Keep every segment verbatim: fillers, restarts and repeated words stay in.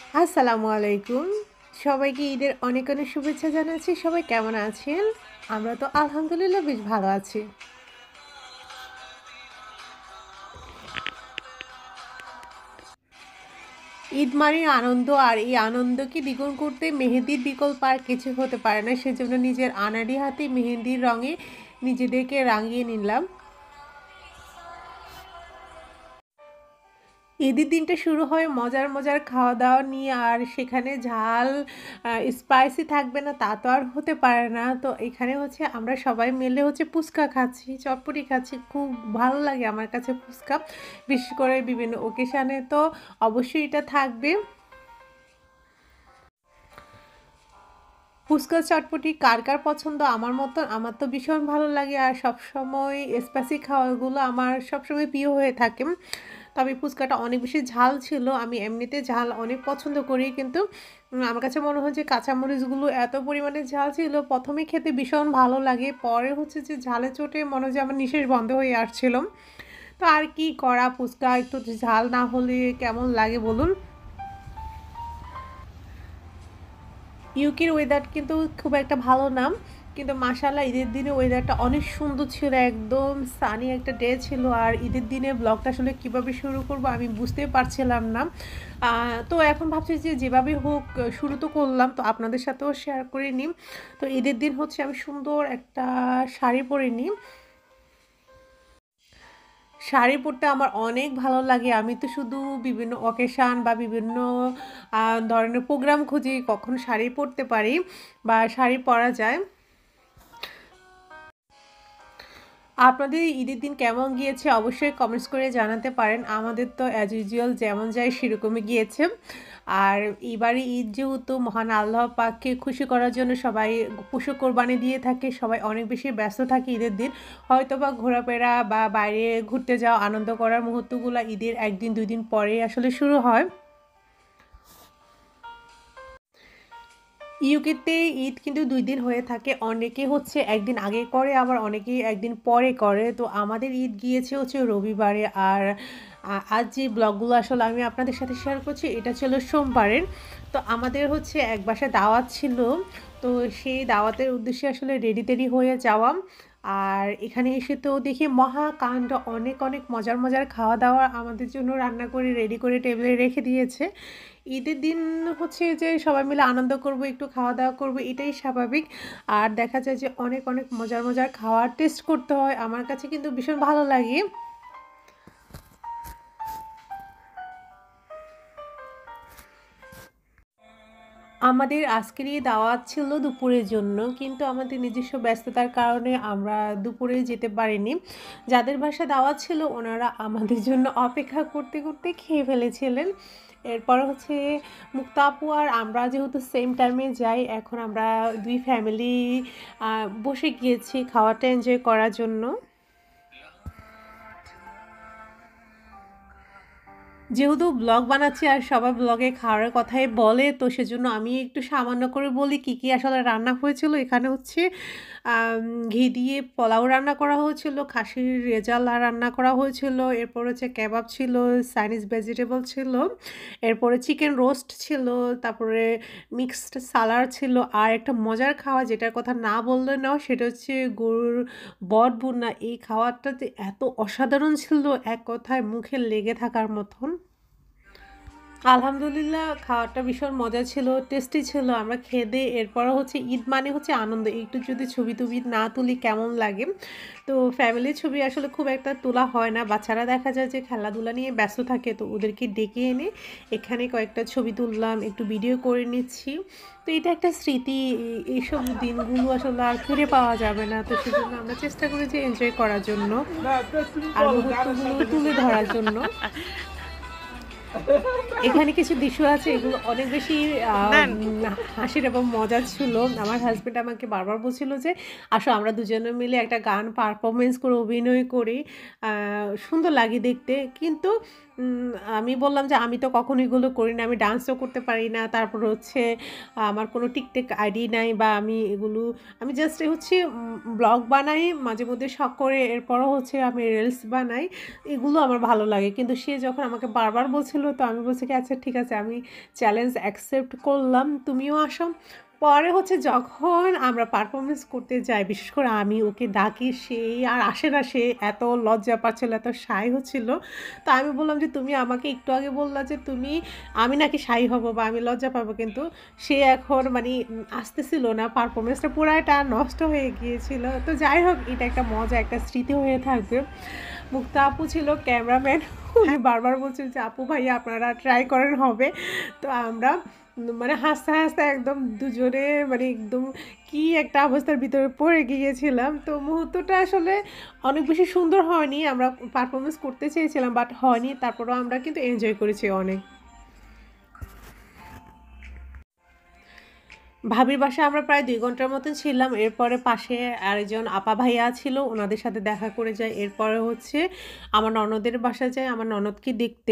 আসসালামু আলাইকুম। সবাইকে ঈদের অনেক, অনেক শুভেচ্ছা জানাচ্ছি। সবাই কেমন আছেন? আমরা তো আলহামদুলিল্লাহ বেশ ভালো আছি। ঈদ মানে আনন্দ আর এই আনন্দকে দ্বিগুণ করতে মেহেদির বিকল্প আর কিছু হতে পারে না। সেজন্য নিজের আনাড়ি হাতে মেহেন্দির রঙে নিজেদেরকে রাঙিয়ে নিলাম। ঈদের দিনটা শুরু হয় মজার, মজার খাওয়া-দাওয়া নিয়ে আর সেখানে ঝাল আ স্পাইসি থাকবে না তা তো আর হতে পারে না। তো এখানে হচ্ছে আমরা সবাই মিলে হচ্ছে ফুচকা খাচ্ছি, চটপটি খাচ্ছি। খুব ভালো লাগে আমার কাছে ফুচকা। বিশেষ করে বিভিন্ন অকেশানে তো অবশ্যই এটা থাকবে। ফুচকা চটপটি কার, কার পছন্দ? আমার মতন আমার তো ভীষণ ভালো লাগে আর সবসময় স্পাইসি খাবারগুলো আমার সবসময় প্রিয় হয়ে থাকে। তবে ফুচকাটা অনেক বেশি ঝাল ছিল। আমি এমনিতে ঝাল অনেক পছন্দ করি কিন্তু উম আমার কাছে মনে হয় যে কাঁচামরিচগুলো এত পরিমাণে ঝাল ছিল প্রথম এ খেতে ভীষণ ভালো লাগে। পরে হচ্ছে যে ঝালে চোটে মনে হয় যে আমার নিঃশ্বাস বন্ধ হয়ে আসছিল। তো আর কি করা ফুচকা একটু ঝাল না হলে কেমন লাগে বলুন? ইউকের ওয়েদার কিন্তু খুব একটা ভালো না। কিন্তু মাশাআল্লাহ ঈদের দিনে ওয়েদারটা অনেক সুন্দর ছিল। একদম সানি একটা ডে ছিল। আর ঈদের দিনে ব্লগটা আসলে কিভাবে শুরু করব আমি বুঝতেই পারছিলাম না। আ তো এখন ভাবছি যে যেভাবে হোক শুরু তো করলাম। তো আপনাদের সাথেও শেয়ার করে নিই। তো ঈদের দিন হচ্ছে আমি সুন্দর একটা শাড়ি পরে নিই। শাড়ি পরতে আমার অনেক ভালো লাগে। আমি তো শুধু বিভিন্ন অকেশান বা বিভিন্ন আ ধরনের প্রোগ্রাম খুঁজি কখন শাড়ি পরতে পারি বা শাড়ি পরা যায়। আপনাদের ঈদের দিন কেমন গিয়েছে অবশ্যই কমেন্টস করে জানাতে পারেন। আমাদের তো অ্যাজ ইউজুয়াল যেমন যায় সেরকমই গিয়েছে। আর এবারে ঈদ যেহেতু মহান আল্লাহ পাককে খুশি করার জন্য সবাই পশু কোরবানি দিয়ে থাকে। সবাই অনেক বেশি ব্যস্ত থাকে ঈদের দিন। হয়তোবা ঘোরাফেরা বা বাইরে ঘুরতে যাওয়া আনন্দ করার মুহূর্তগুলা ঈদের এক দিন দুই দিন পরেই আসলে শুরু হয়। ইউকেতে ঈদ কিন্তু দুই দিন হয়ে থাকে। অনেকে হচ্ছে এক দিন আগে করে আবার অনেকেই এক দিন পরে করে। তো আমাদের ঈদ গিয়েছে হচ্ছে রবিবারে। আর আ আজ যে ব্লগগুলো আসলে আমি আপনাদের সাথে শেয়ার করছি এটা ছিল সোমবারের। তো আমাদের হচ্ছে এক বাসায় দাওয়াত ছিল। তো সেই দাওয়াতের উদ্দেশ্যে আসলে রেডি-টেডি হয়ে যাওয়া। আর এখানে এসে তো দেখি মহাকাণ্ড অনেক, অনেক মজার, মজার খাওয়া-দাওয়া আমাদের জন্য রান্না করে রেডি করে টেবলে রেখে দিয়েছে। ঈদের দিন হচ্ছে যে সবাই মিলে আনন্দ করব, একটু খাওয়া-দাওয়া করব এটাই স্বাভাবিক। আর দেখা যায় যে অনেক, অনেক মজার, মজার খাওয়ার টেস্ট করতে হয়। আমার কাছে কিন্তু ভীষণ ভালো লাগে। আমাদের আজকেরই দাওয়াত ছিল দুপুরের জন্য। কিন্তু আমাদের নিজস্ব ব্যস্ততার কারণে আমরা দুপুরে যেতে পারিনি। যাদের বাসায় দাওয়াত ছিল ওনারা আমাদের জন্য অপেক্ষা করতে, করতে খেয়ে ফেলেছিলেন। এরপর হচ্ছে মুক্তা আপু আর আমরা যেহেতু সেম টাইমে যাই, এখন আমরা দুই ফ্যামিলি আ বসে গিয়েছি খাওয়াটা এনজয় করার জন্য। যেহেতু ব্লগ বানাচ্ছি আর সবাই ব্লগে খাওয়ার কথাই বলে তো সেজন্য আমি একটু সামান্য করে বলি কি, কি আসলে রান্না হয়েছিল। এখানে হচ্ছে আম ঘি দিয়ে পোলাও রান্না করা হয়েছিল, খাসির রেজালা রান্না করা হয়েছিল, এরপর হচ্ছে কেবাব ছিল, চাইনিজ ভেজিটেবল ছিল, এরপরে চিকেন রোস্ট ছিল, তারপরে মিক্সড সালাড ছিল আর একটা মজার খাওয়া যেটার কথা না বললে নয় সেটা হচ্ছে গরুর বট ভুনা। এই খাওয়াটা যে এত অসাধারণ ছিল এক কথায় মুখে লেগে থাকার মতন। আলহামদুলিল্লাহ খাওয়াটা ভীষণ মজা ছিল, টেস্টি ছিল। আমরা খেয়ে-দেয়ে এরপরে হচ্ছে ঈদ মানে হচ্ছে আনন্দ। একটু যদি ছবি-টবি না তুলি কেমন লাগে? তো ফ্যামিলির ছবি আসলে খুব একটা তোলা হয় না। বাচ্চারা দেখা যায় যে খেলাধুলা নিয়ে ব্যস্ত থাকে। তো ওদেরকে ডেকে এনে এখানে কয়েকটা ছবি তুললাম, একটু ভিডিও করে নিচ্ছি। তো এটা একটা স্মৃতি। এ এইসব দিনগুলো আসলে আর ফিরে পাওয়া যাবে না। তো সেজন্য আমরা চেষ্টা করি যে এনজয় করার জন্য আর মুহূর্তগুলো তুলে ধরার জন্য। এখানে কিছু দৃশ্য আছে এগুলো অনেক বেশি আম দেন। হাসির এবং মজার ছিল। আমার হাসব্যান্ড আমাকে বারবার বলছিল যে, "আসো আমরা দুজনে মিলে একটা গান পারফরম্যান্স করে অভিনয় করি। আ সুন্দর লাগে দেখতে।" কিন্তু উম আমি বললাম যে, "আমি তো কখনো এগুলো করি না। আমি ডান্সও করতে পারি না। তারপর হচ্ছে আমার কোনো টিকটক আইডি নাই বা আমি এগুলো আমি জাস্ট হচ্ছে উম ব্লগ বানাই মাঝেমধ্যে শখ করে। এরপরও হচ্ছে আমি রিলস বানাই। এগুলো আমার ভালো লাগে।" কিন্তু সে যখন আমাকে বারবার বলছিল তো আমি বলছি কি, "আচ্ছা ঠিক আছে আমি চ্যালেঞ্জ অ্যাকসেপ্ট করলাম। তুমিও আসো।" পরে হচ্ছে যখন আমরা পারফরম্যান্স করতে যাই, বিশেষ করে আমি ওকে ডাকি, সেই আর আসে না। সে এত লজ্জা পাচ্ছিল, এত শাই হচ্ছিল। তো আমি বললাম যে, "তুমি আমাকে একটু আগে বললা যে তুমি আমি নাকি শাই হব বা আমি লজ্জা পাবো।" কিন্তু সে এখন মানি উম আসতেছিল না। পারফরম্যান্সটা পুরাটা নষ্ট হয়ে গিয়েছিল। তো যাই হোক এটা একটা মজা, একটা স্মৃতি হয়ে থাকবে। মুক্তা আপু ছিল ক্যামেরাম্যান। উনি বারবার বলছিল যে, "আপু ভাইয়া আপনারা ট্রাই করেন হবে।" তো আমরা উম মানে হাসতে, হাসতে একদম দুজনে মানে একদম কি একটা অবস্থার ভিতরে পড়ে গিয়েছিলাম। তো মুহূর্তটা আসলে অনেক বেশি সুন্দর হয়নি। আমরা পারফরম্যান্স করতে চেয়েছিলাম বাট হয়নি। তারপরেও আমরা কিন্তু এনজয় করেছি অনেক। ভাবির বাসায় আমরা প্রায় দুই ঘন্টার মতন ছিলাম। এরপরে পাশে আরেকজন আপা ভাইয়া ছিল, উনাদের সাথে দেখা করে যাই। এরপরে হচ্ছে আমার ননদের বাসায় যাই আমার ননদকে দেখতে।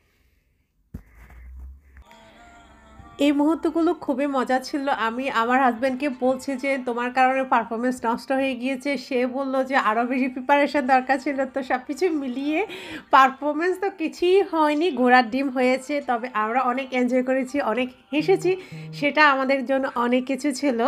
এই মুহূর্তগুলো খুবই মজা ছিল। আমি আমার হাসব্যান্ডকে বলছি যে, "তোমার কারণে পারফরম্যান্স নষ্ট হয়ে গিয়েছে।" সে বলল যে, "আরও বেশি প্রিপারেশন দরকার ছিল।" তো সবকিছু মিলিয়ে পারফরম্যান্স তো কিছুই হয়নি, ঘোড়ার ডিম হয়েছে। তবে আমরা অনেক এনজয় করেছি, অনেক হেসেছি। সেটা আমাদের জন্য অনেক কিছু ছিল।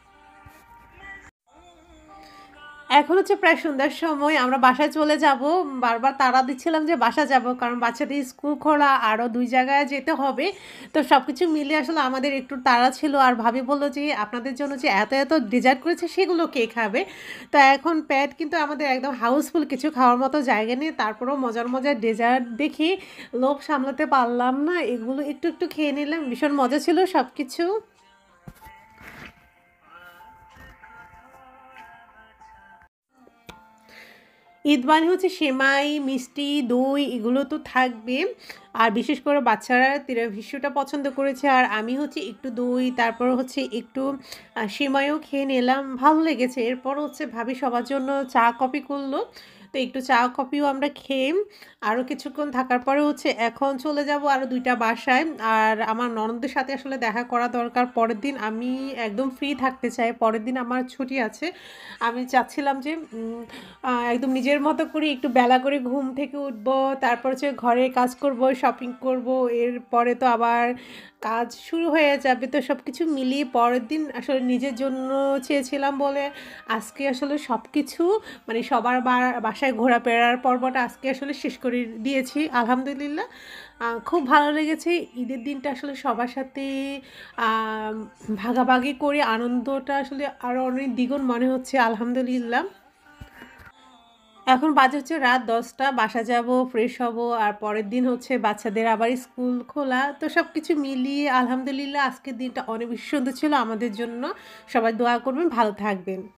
এখন হচ্ছে প্রায় সন্ধ্যার সময় আমরা বাসায় চলে যাব। বারবার তাড়া দিচ্ছিলাম যে বাসা যাব। কারণ বাচ্চাদের স্কুল খোলা, আরও দুই জায়গায় যেতে হবে। তো সবকিছু মিলিয়ে আসলে আমাদের একটু তাড়া ছিল। আর ভাবি বলল যে, "আপনাদের জন্য যে এত, এত ডেজার্ট করেছে সেগুলো কে খাবে?" তো এখন পেট কিন্তু আমাদের একদম হাউসফুল, কিছু খাওয়ার মতো জায়গা নেই। তারপরেও মজার, মজার ডেজার্ট দেখি লোভ সামলাতে পারলাম না। এগুলো একটু, একটু খেয়ে নিলাম। ভীষণ মজা ছিল সবকিছু। ঈদ মানে হচ্ছে সেমাই, মিষ্টি, দই এগুলো তো থাকবে। আর বিশেষ করে বাচ্চারা তিরামিসুটা পছন্দ করেছে। আর আমি হচ্ছে একটু দই, তারপর হচ্ছে একটু আ সেমাইও খেয়ে নিলাম। ভালো লেগেছে। এরপর হচ্ছে ভাবি সবার জন্য চা কফি করল। তো একটু চা কফিও আমরা খেয়ে আরও কিছুক্ষণ থাকার পরে হচ্ছে এখন চলে যাব আরও দুই টা বাসায়। আর আমার ননদদের সাথে আসলে দেখা করা দরকার। পরের দিন আমি একদম ফ্রি থাকতে চাই। পরের দিন আমার ছুটি আছে। আমি চাচ্ছিলাম যে উম আ একদম নিজের মতো করে একটু বেলা করে ঘুম থেকে উঠবো। তারপর হচ্ছে ঘরের কাজ করব, শপিং করব। এরপরে তো আবার কাজ শুরু হয়ে যাবে। তো সবকিছু মিলিয়ে পরের দিন আসলে নিজের জন্য চেয়েছিলাম বলে আজকে আসলে সবকিছু মানে সবার বা বাসায় ঘোরাফেরার পর্বটা আজকে আসলে শেষ করে দিয়েছি আলহামদুলিল্লাহ। আ খুব ভালো লেগেছে। ঈদের দিনটা আসলে সবার সাথে আম ভাগাভাগি করে আনন্দটা আসলে আরো অনেক দ্বিগুণ মনে হচ্ছে আলহামদুলিল্লাহ। এখন বাজে হচ্ছে রাত দশটা, বাসা যাব, ফ্রেশ হব। আর পরের দিন হচ্ছে বাচ্চাদের আবার স্কুল খোলা। তো সবকিছু মিলিয়ে আলহামদুলিল্লাহ আজকের দিনটা অনেক বেশি সুন্দর ছিল আমাদের জন্য। সবাই দোয়া করবেন, ভালো থাকবেন।